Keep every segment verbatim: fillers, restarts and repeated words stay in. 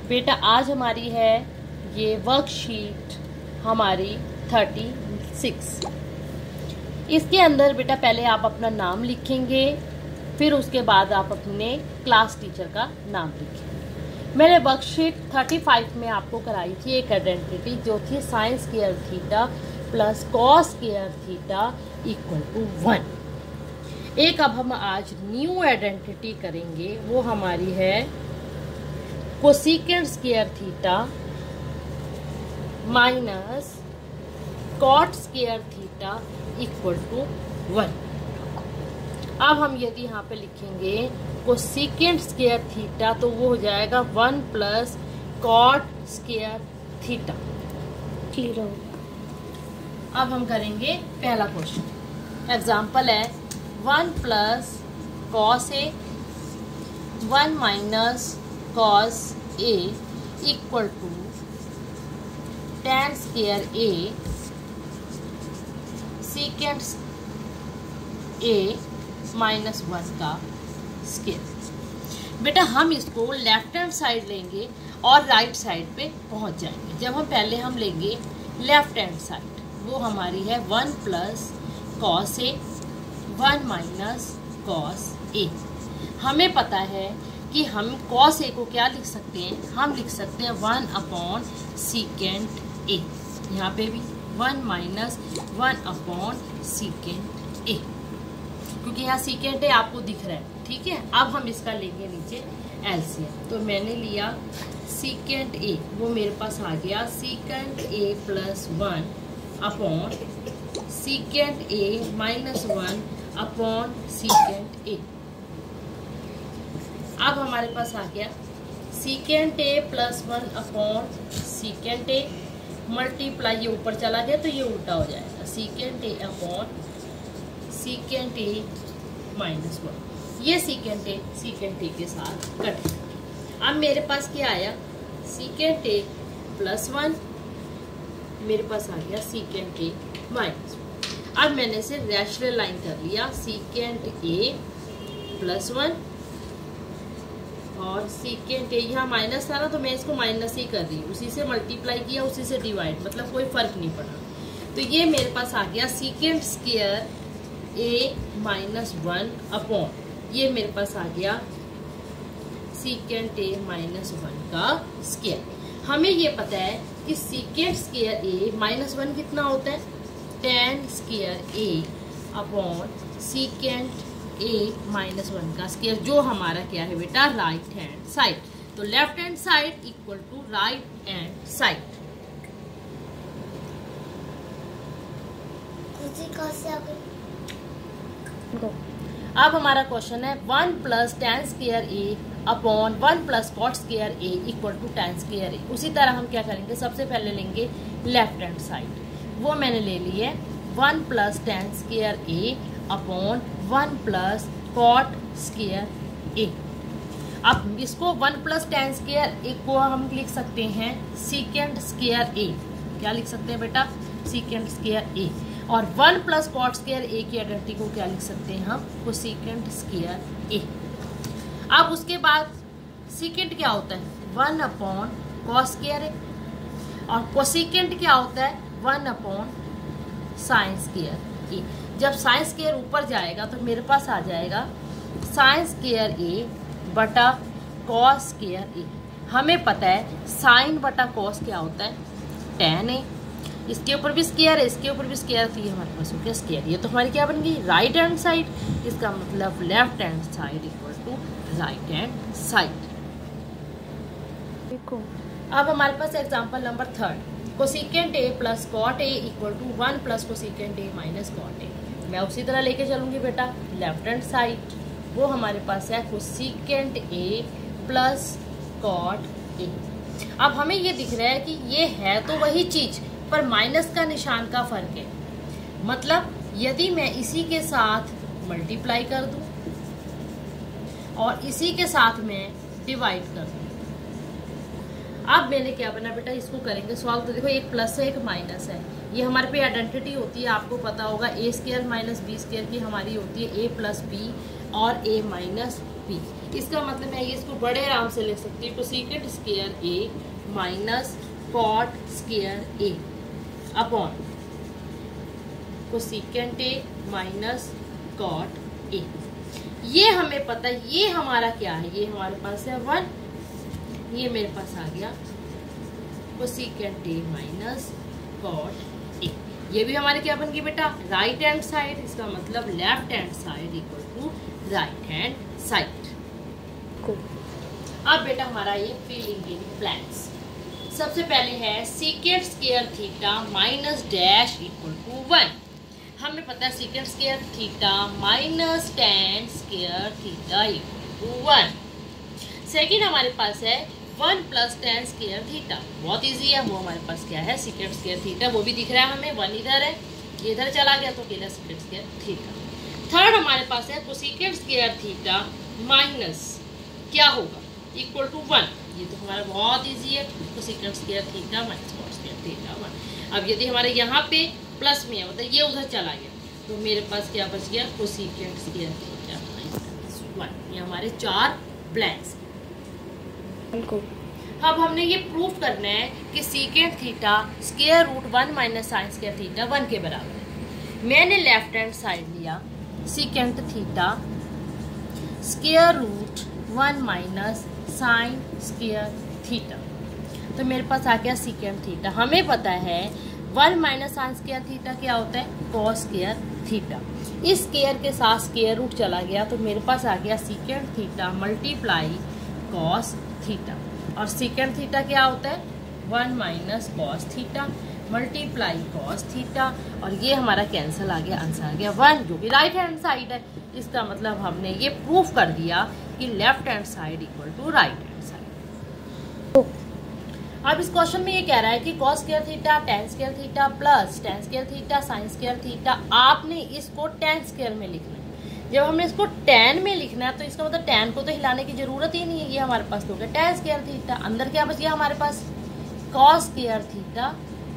बेटा आज हमारी है ये वर्कशीट हमारी थर्टी सिक्स। इसके अंदर बेटा पहले आप अपना नाम लिखेंगे, फिर उसके बाद आप अपने क्लास टीचर का नाम लिखेंगे। मैंने वर्कशीट थर्टी फाइव में आपको कराई थी एक आइडेंटिटी जो थी sine square theta plus cos square theta equal to one. एक अब हम आज न्यू आइडेंटिटी करेंगे, वो हमारी है cosecant square theta minus cot square theta equal to one. अब हम यदि यहाँ पे लिखेंगे कोसेकेंट स्क्वायर थीटा तो वो हो जाएगा one plus cot square theta. Clear हो? अब हम करेंगे पहला क्वेश्चन। एग्जाम्पल है one plus cos A one minus cos A equal to tan square A secant A minus one का स्क्वायर। बेटा हम इसको लेफ्ट हैंड साइड लेंगे और राइट साइड पे पहुंच जाएंगे। जब हम पहले हम लेंगे लेफ्ट हैंड साइड, वो हमारी है one plus cos A one minus cos A. हमें पता है कि हम कॉस ए को क्या लिख सकते हैं, हम लिख सकते हैं वन अपॉन सीकेंट ए। यहाँ पे भी one minus one upon secant A, क्योंकि यहाँ सीकेंट ए आपको दिख रहा है। ठीक है, अब हम इसका लेंगे नीचे एलसीएम। तो मैंने लिया सीकेंट ए, वो मेरे पास आ गया secant A plus one upon secant A minus one upon secant A. अब हमारे पास आ गया secant A plus one upon secant A multiply, ये ऊपर चला गया तो ये उल्टा हो जाएगा, secant A upon secant A minus one. ये सीकेंट ए सीकेंट ए के साथ कट। अब मेरे पास क्या आया सीकेंट ए प्लस वन, मेरे पास आ गया सीकेंट ए माइनस वन। अब मैंने इसे रैशनल लाइन कर लिया, सीकेंट ए प्लस वन और सीकेंट ए, यहाँ माइनस था ना तो मैं इसको माइनस ही कर दी, उसी से मल्टीप्लाई किया उसी से डिवाइड, मतलब कोई फर्क नहीं पड़ा। तो ये मेरे पास आ गया secant square A minus one upon, ये मेरे पास आ गया सीकेंट ए माइनस वन का स्क्वायर। हमें ये पता है कि secant square A minus one कितना होता है, tan square A upon secant A minus one का स्क्वायर, जो हमारा क्या है बेटा राइट हैंड साइड। तो left hand side equal to right hand side. अब हमारा क्वेश्चन है one plus tan square A upon one plus cot square A equal to tan square A. उसी तरह हम क्या करेंगे, सबसे पहले लेंगे लेफ्ट हैंड साइड, वो मैंने ले ली है one plus tan square A upon one plus cot square A. अब इसको one plus tan square A को हम लिख सकते हैं सीकेंट स्क्वायर ए। क्या लिख सकते हैं बेटा, सीकेंट स्क्वायर ए। और one plus cot square A की आइडेंटिटी को क्या लिख सकते हैं हम, कोसेकेंट स्क्वायर ए। अब उसके बाद सीकेंट क्या होता है, one upon cos square A, और कोसेकेंट क्या होता है, one upon sine square A. जब साइन स्क्वायर ऊपर जाएगा तो मेरे पास आ जाएगा साइन स्क्वायर ए बटा कॉस स्क्वायर ए। हमें पता है साइन बटा कॉस क्या होता है, टेन ए। इसके ऊपर भी स्क्वायर है, इसके ऊपर भी स्क्वायर, तो ये हमारे पास हो गया स्क्वायर। ये तो हमारी क्या बन गई राइट हैंड साइड। इसका मतलब left hand side equal to right hand side. देखो अब हमारे पास example number third, cosecant A plus cot A equal to one plus cosecant A minus cot A. मैं उसी तरह लेके चलूंगी बेटा लेफ्ट हैंड साइड, वो हमारे पास है cosecant A plus cot A. अब हमें ये दिख रहा है कि ये है तो वही चीज, पर माइनस का निशान का फर्क है। मतलब यदि मैं इसी के साथ मल्टीप्लाई कर दूं और इसी के साथ में डिवाइड कर दूं, अब मैंने क्या बना बेटा, इसको करेंगे सॉल्व। तो देखो एक प्लस है एक माइनस है, ये हमारे पे आइडेंटिटी होती है, आपको पता होगा A square minus B square की हमारी होती है ए प्लस बी और ए माइनस बी। इसका मतलब मैं ये इसको बड़े आराम से लिख सकती हूँ cosecant square A minus cot square A upon cosecant A minus cot A. ये हमें पता है, ये हमारा क्या है, ये हमारे पास है वन, ये मेरे पास आ गया cosecant A minus cot A. ये भी हमारे क्या बन गई बेटा, राइट हैंड साइड, इसका मतलब left hand side equal to right hand side. अब बेटा हमारा ये फिलिंग इन ब्लैंक्स। सबसे पहले है secant square theta minus dash equal to one. हमें पता है secant square theta minus tan square theta equal to one. Second हमारे पास है one plus tan square theta, बहुत इजी है, वो हमारे पास क्या है सीकेंट स्क्वायर थीटा, वो भी दिख रहा है हमें, वन इधर है, ये इधर चला गया तो अकेला सीकेंट स्क्वायर थीटा। थर्ड हमारे पास है कोसेकेंट स्क्वायर थीटा माइनस क्या होगा इक्वल टू वन, ये तो हमारा बहुत इजी है, cosecant square theta minus cot square theta one. अब यदि हमारे यहाँ पे प्लस में है मतलब ये उधर चला गया तो मेरे पास क्या बच गया cosecant square theta minus one. ये हमारे चार ब्लैंक्स। अब हमने ये प्रूफ करना है कि secant theta square root one minus sine square theta one के बराबर है। मैंने लेफ्ट हैंड साइड लिया secant theta square root one minus sine square theta, तो मेरे पास आ गया सीकेंट थीटा। हमें पता है one minus sine square theta क्या होता है कॉस स्क्वायर थीटा, इस स्क्वायर के साथ स्क्वायर रूट चला गया तो मेरे पास आ गया secant theta multiply cos theta. और सीकेंट थीटा क्या होता है one minus cos theta multiply cos theta, और ये हमारा कैंसिल आ गया, आंसर आ गया वन, जो कि राइट हैंड साइड है। इसका मतलब हमने ये प्रूफ कर दिया कि left hand side equal to right hand side. अब इस क्वेश्चन में ये कह रहा है कि cos square theta tan square theta plus tan square theta sine square theta, आपने इसको टेन स्क्वायर में लिखना है। जब हमने इसको टेन में लिखना है तो इसका मतलब टेन को तो हिलाने की जरूरत ही नहीं है, ये हमारे पास तो हो गया टेन स्क्वायर थीटा। अंदर क्या बच गया हमारे पास cos square theta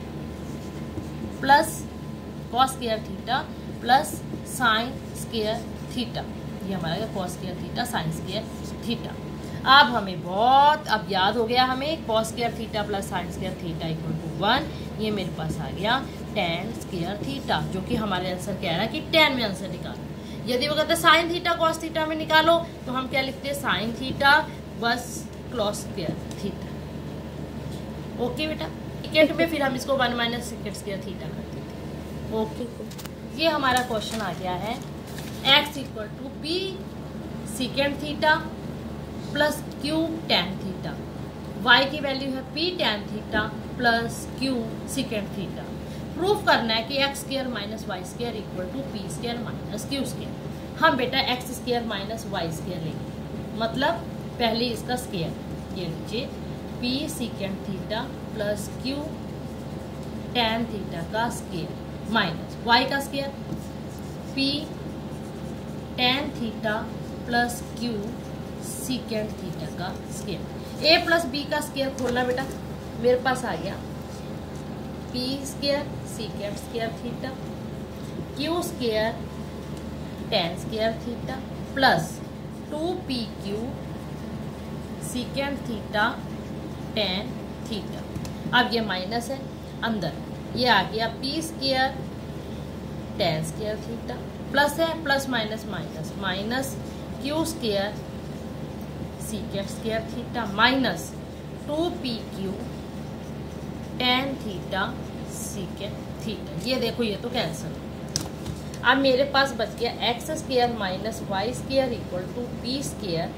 plus cos square theta plus sine square theta, ये हमारा cos square theta sine square theta. अब हमें बहुत अब याद हो गया हमें cos square theta plus sine square theta equal to one, ये मेरे पास आ गया टेन स्क्वायर थीटा, जो कि हमारे आंसर कह रहा है कि टेन में आंसर निकालो। यदि वो कहते हैं साइन थीटा कॉस थीटा में निकालो तो हम क्या लिखते हैं साइन थीटा बस कॉस स्क्वायर थीटा। ओके बेटा, सेकेंड में फिर हम इसको one minus sec square theta करते थे। ओके, ये हमारा क्वेश्चन आ गया है X equal to P sec theta plus Q tan theta, Y की वैल्यू है P tan theta plus Q sec theta. Proof करना है कि X square minus Y square equal to P square minus Q square. हम बेटा x square minus Y square लेंगे, मतलब पहले इसका स्क्वायर, ये लीजिए P sec theta plus Q tan theta का स्क्वायर माइनस वाई का square P tan theta plus Q sec theta का स्क्वायर। ए प्लस बी का स्क्वायर खोलना बेटा, मेरे पास आ गया P square sec square theta Q square tan square theta plus two P Q sec theta tan theta. अब ये माइनस है, अंदर ये आ गया P square tan square theta plus है plus minus minus minus Q square sec square theta minus two P Q tan theta sec theta. ये देखो ये तो कैंसिल। अब मेरे पास बच गया X square minus Y square equal to P square,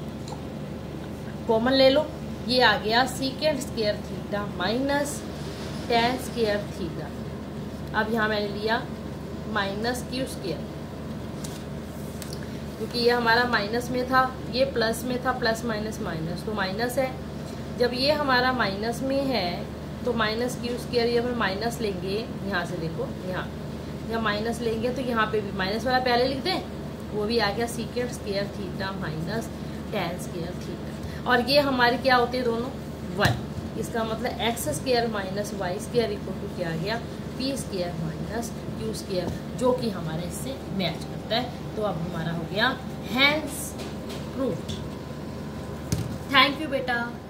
common ले लो, ये आ गया sec square theta minus tan square theta. अब यहाँ मैंने लिया माइनस क्यू स्क्वायर, क्योंकि ये हमारा माइनस में था, ये प्लस में था, प्लस माइनस माइनस तो माइनस है। जब ये हमारा माइनस में है तो माइनस क्यू स्क्वायर, ये हम माइनस लेंगे यहाँ से, देखो यहाँ जब माइनस लेंगे तो यहाँ पे भी माइनस वाला पहले लिख दें, वो भी आ गया sec square theta minus tan square theta. और ये हमारे क्या होते हैं दोनों वन, इसका मतलब X square minus Y square equal to क्या आ गया P square minus Q square, जो कि हमारे इससे मैच करता है। तो अब हमारा हो गया हैंस प्रूव्ड। थैंक यू बेटा।